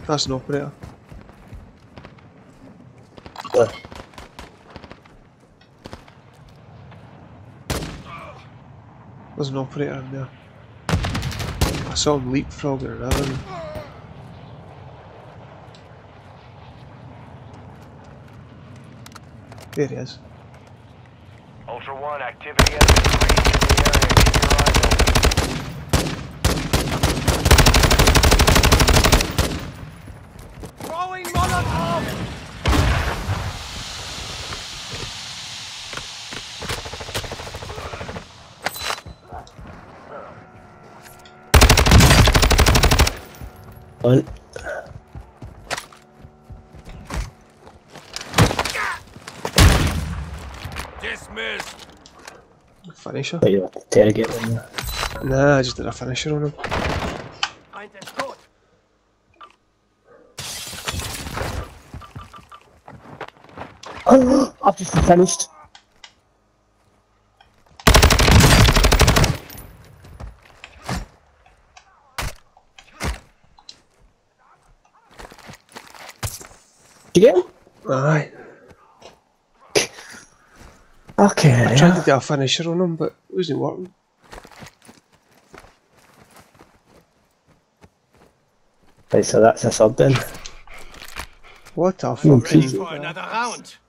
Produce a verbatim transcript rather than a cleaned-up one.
That's an operator. Where? There's an operator in there. I saw him leapfrogging around. There he is. Ultra One, activity has increased in the area. Keep your eyes open. Throwing Molotov! One. Dismissed. Finisher? But you interrogate him. Nah, I just did a finisher on him. Oh, I've just finished. Did you get him? Aye. Okay. I tried to do a finisher on him, but it wasn't working. Right, so that's a sub then. What a Hmm, fucking... cheeky. For another round.